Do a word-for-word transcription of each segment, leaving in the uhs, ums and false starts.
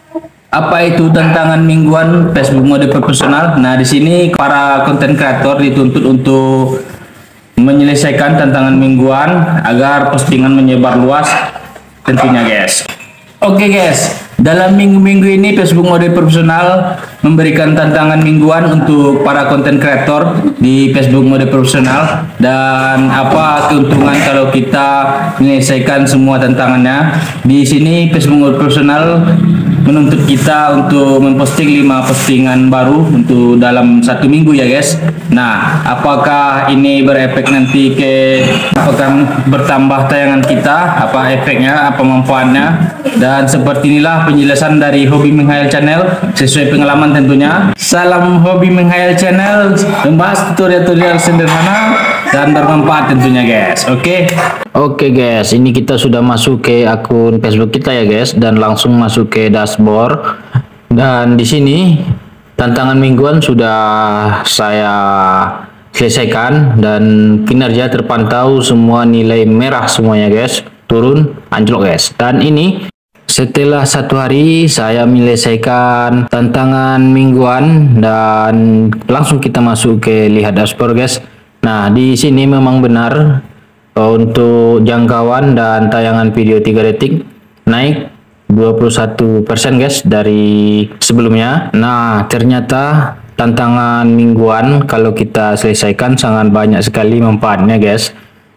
Apa itu tantangan mingguan Facebook mode profesional? Nah, di sini para konten kreator dituntut untuk menyelesaikan tantangan mingguan agar postingan menyebar luas tentunya, guys. Oke, guys. Dalam minggu-minggu ini Facebook mode profesional memberikan tantangan mingguan untuk para konten kreator di Facebook mode profesional, dan apa keuntungan kalau kita menyelesaikan semua tantangannya. Di sini Facebook mode profesional menuntut kita untuk memposting lima postingan baru untuk dalam satu minggu ya, guys. Nah, apakah ini berefek nanti ke apakah bertambah tayangan kita, apa efeknya, apa manfaatnya, dan seperti inilah penjelasan dari Hobi Menghayal Channel sesuai pengalaman tentunya. Salam Hobi Menghayal Channel, membahas tutorial-tutorial sederhana dan bermanfaat tentunya, guys. Oke. Okay? Oke, okay, guys, ini kita sudah masuk ke akun Facebook kita ya, guys, dan langsung masuk ke dashboard. Dan di sini tantangan mingguan sudah saya selesaikan dan kinerja terpantau semua nilai merah semuanya, guys, turun anjlok, guys. Dan ini setelah satu hari saya menyelesaikan tantangan mingguan dan langsung kita masuk ke lihat dashboard, guys. Nah, di sini memang benar untuk jangkauan dan tayangan video tiga detik naik dua puluh satu persen, guys, dari sebelumnya. Nah, ternyata tantangan mingguan kalau kita selesaikan sangat banyak sekali manfaatnya, guys.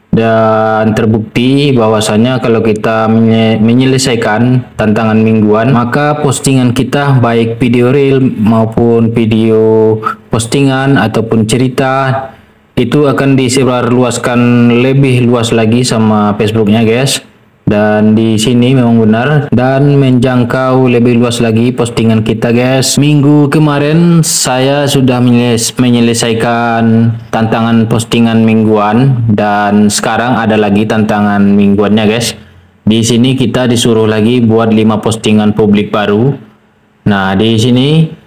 Dan terbukti bahwasanya kalau kita menyelesaikan tantangan mingguan, maka postingan kita baik video reel maupun video postingan ataupun cerita itu akan disebarluaskan lebih luas lagi sama Facebooknya, guys. Dan di sini memang benar dan menjangkau lebih luas lagi postingan kita, guys. Minggu kemarin saya sudah menyelesaikan tantangan postingan mingguan dan sekarang ada lagi tantangan mingguannya, guys. Di sini kita disuruh lagi buat lima postingan publik baru. Nah, di sini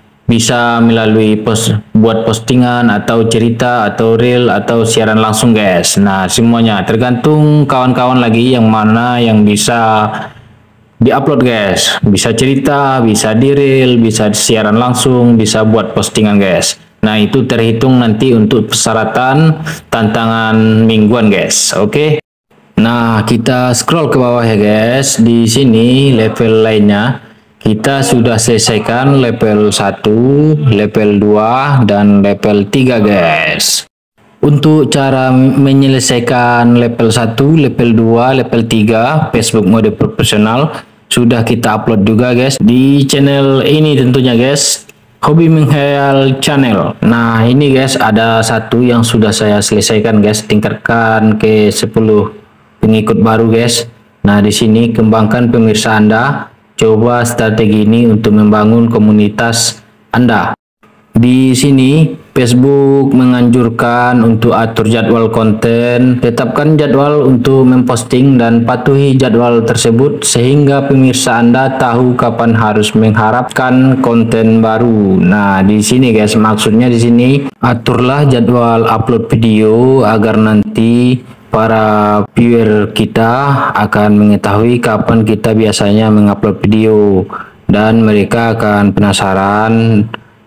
bisa melalui post, buat postingan atau cerita atau reel atau siaran langsung, guys. Nah, semuanya tergantung kawan-kawan lagi yang mana yang bisa diupload, guys. Bisa cerita, bisa di reel, bisa siaran langsung, bisa buat postingan, guys. Nah, itu terhitung nanti untuk persyaratan tantangan mingguan, guys. Oke. Okay? Nah, kita scroll ke bawah ya, guys. Di sini level lainnya kita sudah selesaikan level satu, level dua, dan level tiga, guys. Untuk cara menyelesaikan level satu, level dua, level tiga Facebook mode profesional sudah kita upload juga, guys, di channel ini tentunya, guys, Hobi Menghayal Channel. Nah, ini, guys, ada satu yang sudah saya selesaikan, guys, tingkatkan ke sepuluh pengikut baru, guys. Nah, di sini kembangkan pemirsa Anda. Coba strategi ini untuk membangun komunitas Anda. Di sini Facebook menganjurkan untuk atur jadwal konten, tetapkan jadwal untuk memposting dan patuhi jadwal tersebut sehingga pemirsa Anda tahu kapan harus mengharapkan konten baru. Nah, di sini, guys, maksudnya di sini aturlah jadwal upload video agar nanti para viewer kita akan mengetahui kapan kita biasanya mengupload video dan mereka akan penasaran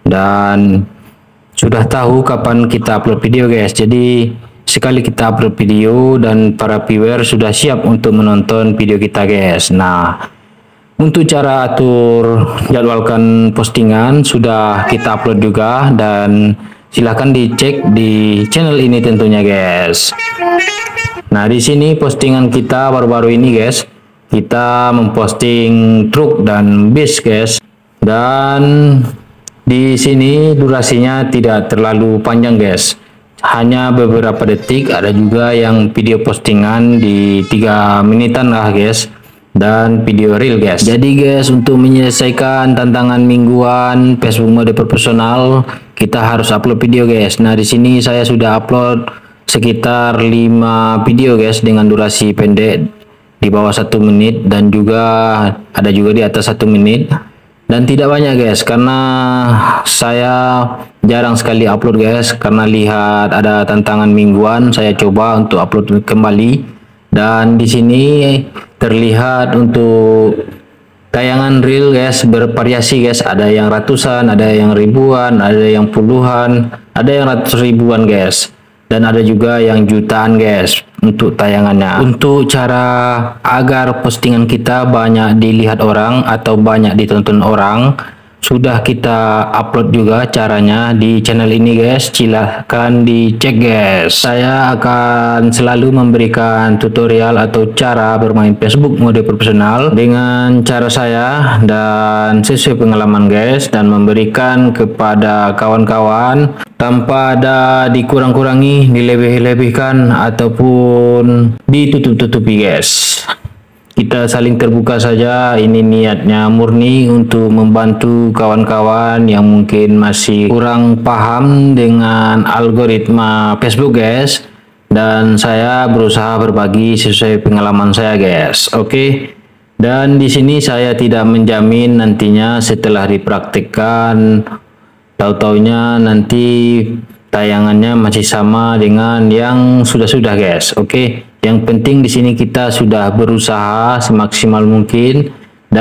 dan sudah tahu kapan kita upload video, guys. Jadi sekali kita upload video dan para viewer sudah siap untuk menonton video kita, guys. Nah, untuk cara atur jadwalkan postingan sudah kita upload juga dan silahkan dicek di channel ini tentunya, guys. Nah, di sini postingan kita baru-baru ini, guys, kita memposting truk dan bis, guys. Dan di sini durasinya tidak terlalu panjang, guys, hanya beberapa detik. Ada juga yang video postingan di tiga menitan lah, guys, dan video reel, guys. Jadi, guys, untuk menyelesaikan tantangan mingguan Facebook mode profesional kita harus upload video, guys. Nah, di sini saya sudah upload sekitar lima video, guys, dengan durasi pendek di bawah satu menit dan juga ada juga di atas satu menit dan tidak banyak, guys, karena saya jarang sekali upload, guys, karena lihat ada tantangan mingguan saya coba untuk upload kembali. Dan di sini terlihat untuk tayangan reel guys, bervariasi guys, ada yang ratusan, ada yang ribuan, ada yang puluhan, ada yang ratus ribuan guys, dan ada juga yang jutaan guys untuk tayangannya. Untuk cara agar postingan kita banyak dilihat orang atau banyak ditonton orang, sudah kita upload juga caranya di channel ini guys, silahkan dicek guys. Saya akan selalu memberikan tutorial atau cara bermain Facebook mode profesional dengan cara saya dan sesuai pengalaman guys, dan memberikan kepada kawan-kawan tanpa ada dikurang-kurangi, dilebih-lebihkan ataupun ditutup-tutupi guys. Kita saling terbuka saja, ini niatnya murni untuk membantu kawan-kawan yang mungkin masih kurang paham dengan algoritma Facebook guys, dan saya berusaha berbagi sesuai pengalaman saya guys. Oke, okay? Dan di sini saya tidak menjamin nantinya setelah dipraktikkan tahu-taunya nanti tayangannya masih sama dengan yang sudah-sudah guys. Oke, okay? Yang penting di sini kita sudah berusaha semaksimal mungkin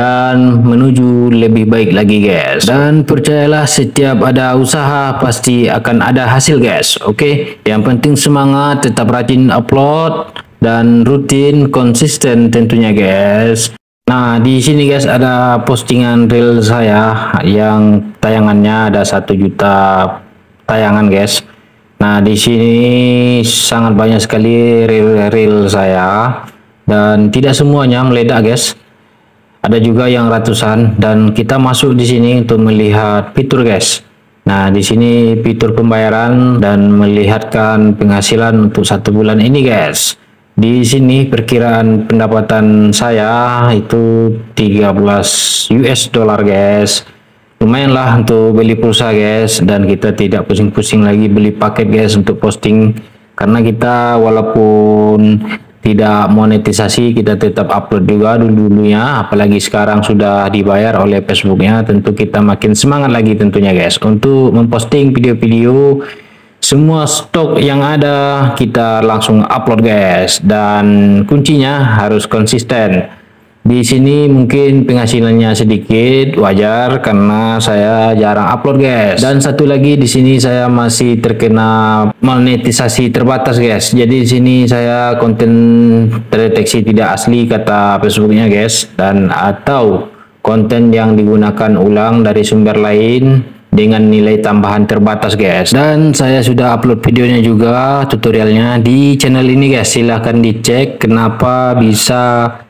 dan menuju lebih baik lagi guys. Dan percayalah, setiap ada usaha pasti akan ada hasil guys. Oke, okay? Yang penting semangat, tetap rajin upload dan rutin konsisten tentunya guys. Nah, di sini guys ada postingan reel saya yang tayangannya ada satu juta tayangan guys. Nah, di sini sangat banyak sekali reel-reel saya dan tidak semuanya meledak guys. Ada juga yang ratusan, dan kita masuk di sini untuk melihat fitur guys. Nah, di sini fitur pembayaran dan melihatkan penghasilan untuk satu bulan ini guys. Di sini perkiraan pendapatan saya itu tiga belas U S dollar guys. Lumayan lah untuk beli pulsa guys, dan kita tidak pusing-pusing lagi beli paket guys untuk posting, karena kita walaupun tidak monetisasi kita tetap upload juga dulu-dulunya, apalagi sekarang sudah dibayar oleh Facebooknya, tentu kita makin semangat lagi tentunya guys untuk memposting video-video. Semua stok yang ada kita langsung upload guys, dan kuncinya harus konsisten. Di sini mungkin penghasilannya sedikit, wajar karena saya jarang upload guys. Dan satu lagi, di sini saya masih terkena monetisasi terbatas guys. Jadi di sini saya konten terdeteksi tidak asli kata Facebooknya guys, dan atau konten yang digunakan ulang dari sumber lain dengan nilai tambahan terbatas guys. Dan saya sudah upload videonya juga, tutorialnya di channel ini guys. Silahkan dicek kenapa bisa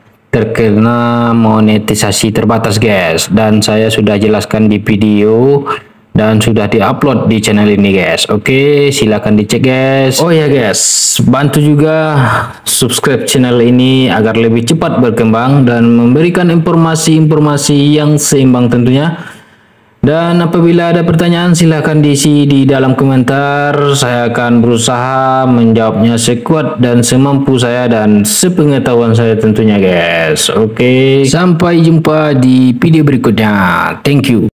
terkena monetisasi terbatas guys, dan saya sudah jelaskan di video dan sudah diupload di channel ini guys. Oke, silakan dicek guys. Oh ya guys, bantu juga subscribe channel ini agar lebih cepat berkembang dan memberikan informasi-informasi yang seimbang tentunya. Dan apabila ada pertanyaan silahkan diisi di dalam komentar. Saya akan berusaha menjawabnya sekuat dan semampu saya dan sepengetahuan saya tentunya guys. Oke, sampai jumpa di video berikutnya. Thank you.